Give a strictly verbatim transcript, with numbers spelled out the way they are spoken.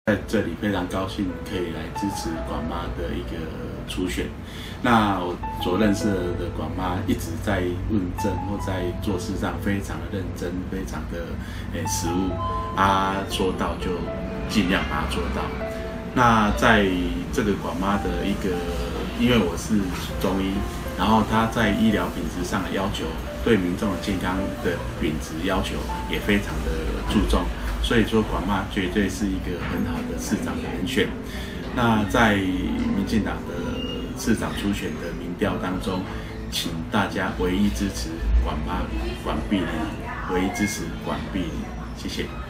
在这里非常高兴可以来支持管妈的一个初选。那我所认识的管妈一直在论政或在做事上非常的认真，非常的诶实务，啊说到就尽量把它做到。那在这个管妈的一个，因为我是中医，然后他在医疗品质上的要求，对民众的健康的品质要求也非常的注重。所以说，管妈绝对是一个很好的市长的人选。那在民进党的市长初选的民调当中，请大家唯一支持管妈管碧玲，唯一支持管碧玲，谢谢。